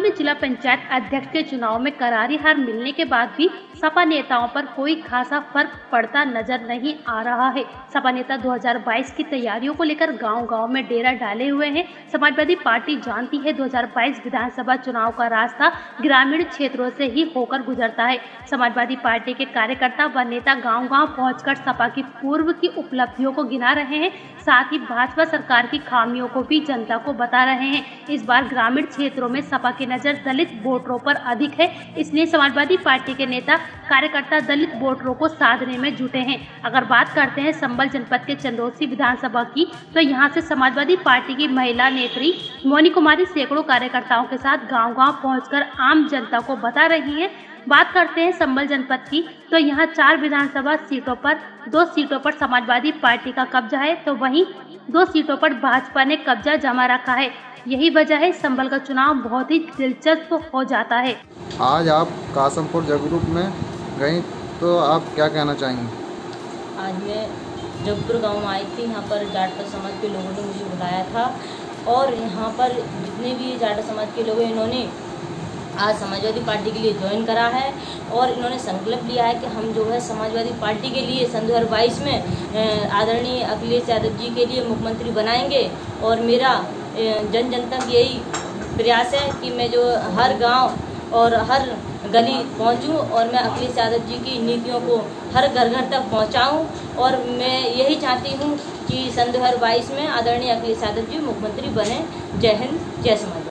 में जिला पंचायत अध्यक्ष के चुनाव में करारी हार मिलने के बाद भी सपा नेताओं पर कोई खासा फर्क पड़ता नजर नहीं आ रहा है। सपा नेता 2022 की तैयारियों को लेकर गांव-गांव में डेरा डाले हुए हैं। समाजवादी पार्टी जानती है 2022 विधानसभा चुनाव का रास्ता ग्रामीण क्षेत्रों से ही होकर गुजरता है। समाजवादी पार्टी के कार्यकर्ता व नेता गांव-गांव पहुंचकर सपा की पूर्व की उपलब्धियों को गिना रहे हैं, साथ ही भाजपा सरकार की खामियों को भी जनता को बता रहे हैं। इस बार ग्रामीण क्षेत्रों में सपा की नजर दलित वोटरों पर अधिक है, इसलिए समाजवादी पार्टी के नेता कार्यकर्ता दलित वोटरों को साधने में जुटे हैं। अगर बात करते हैं संबल जनपद के चंदौसी विधानसभा की, तो यहां से समाजवादी पार्टी की महिला नेत्री मोनी कुमारी सैकड़ों कार्यकर्ताओं के साथ गांव-गांव पहुंचकर आम जनता को बता रही हैं। बात करते हैं संबल जनपद की, तो यहाँ 4 विधानसभा सीटों पर 2 सीटों पर समाजवादी पार्टी का कब्जा है, तो वहीं 2 सीटों पर भाजपा ने कब्जा जमा रखा है। यही वजह है संबल का चुनाव बहुत ही दिलचस्प हो जाता है। आज आप कासमपुर जगरूप में गई, तो आप क्या कहना चाहेंगी? आज मैं जगपुर गांव में आई थी। यहाँ पर जाट समाज के लोगों ने मुझे बुलाया था और यहाँ पर जितने भी जाट समाज के लोग हैं, इन्होंने आज समाजवादी पार्टी के लिए ज्वाइन करा है और इन्होंने संकल्प लिया है कि हम जो है समाजवादी पार्टी के लिए सन 2022 में आदरणीय अखिलेश यादव जी के लिए मुख्यमंत्री बनाएंगे। और मेरा जन जन तक यही प्रयास है कि मैं जो हर गांव और हर गली पहुंचूं और मैं अखिलेश यादव जी की नीतियों को हर घर घर तक पहुंचाऊं। और मैं यही चाहती हूं कि सन 2022 में आदरणीय अखिलेश यादव जी मुख्यमंत्री बने। जय हिंद, जय समाज।